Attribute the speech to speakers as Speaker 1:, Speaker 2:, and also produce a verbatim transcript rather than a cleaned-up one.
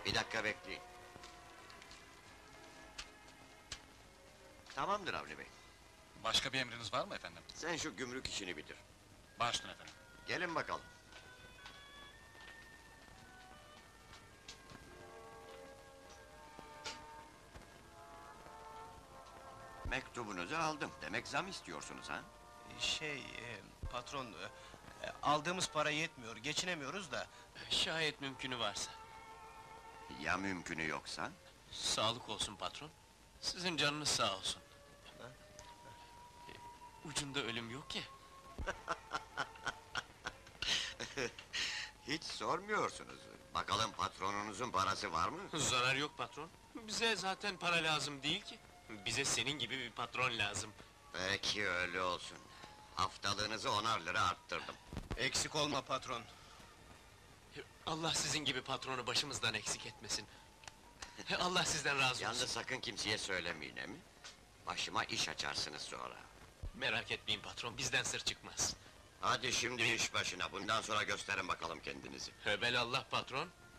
Speaker 1: Bir dakika bekleyin. Tamamdır Avni Bey.
Speaker 2: Başka bir emriniz var mı efendim?
Speaker 1: Sen şu gümrük işini bitir.
Speaker 2: Başüstüne efendim.
Speaker 1: Gelin bakalım. Mektubunuzu aldım. Demek zam istiyorsunuz ha?
Speaker 3: Şey, e, patron... e, aldığımız para yetmiyor, geçinemiyoruz da...
Speaker 4: Şayet mümkünü varsa.
Speaker 1: Ya mümkünü yoksa?
Speaker 4: Sağlık olsun patron. Sizin canınız sağ olsun. E, Ucunda ölüm yok ya.
Speaker 1: Hiç sormuyorsunuz. Bakalım patronunuzun parası var mı?
Speaker 4: Zarar yok patron. Bize zaten para lazım değil ki. Bize senin gibi bir patron lazım.
Speaker 1: Peki öyle olsun. Haftalığınızı onar lira arttırdım.
Speaker 3: Eksik olma patron.
Speaker 4: Allah sizin gibi patronu başımızdan eksik etmesin. Allah sizden razı olsun.
Speaker 1: Yalnız sakın kimseye söylemeyin, he mi? Başıma iş açarsınız sonra.
Speaker 4: Merak etmeyin patron, bizden sır çıkmaz.
Speaker 1: Hadi şimdi iş başına, bundan sonra gösterin bakalım kendinizi.
Speaker 4: Höbel Allah patron.